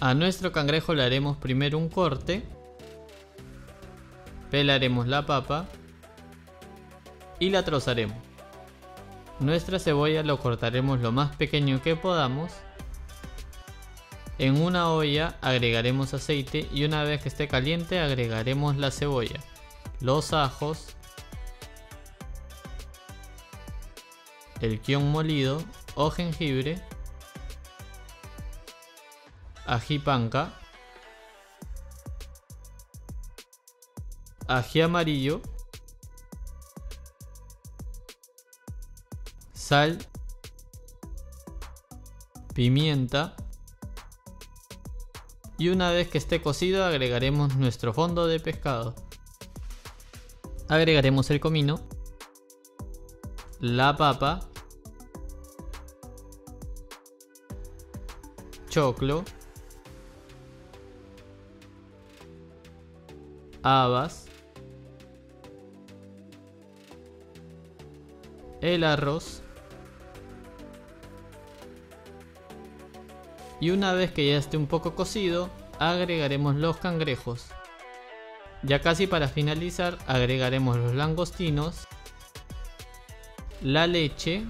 A nuestro cangrejo le haremos primero un corte, pelaremos la papa y la trozaremos. Nuestra cebolla lo cortaremos lo más pequeño que podamos. En una olla agregaremos aceite y una vez que esté caliente agregaremos la cebolla, los ajos, el kion molido o jengibre, ají panca, ají amarillo, sal, pimienta y una vez que esté cocido agregaremos nuestro fondo de pescado. Agregaremos el comino, la papa, choclo, habas, el arroz y una vez que ya esté un poco cocido agregaremos los cangrejos. Ya casi para finalizar agregaremos los langostinos, la leche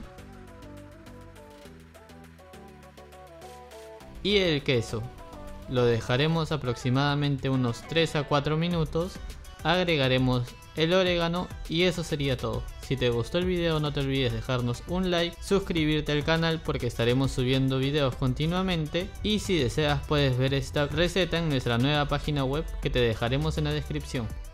y el queso. Lo dejaremos aproximadamente unos 3 a 4 minutos, agregaremos el orégano y eso sería todo. Si te gustó el video no te olvides dejarnos un like, suscribirte al canal porque estaremos subiendo videos continuamente y si deseas puedes ver esta receta en nuestra nueva página web que te dejaremos en la descripción.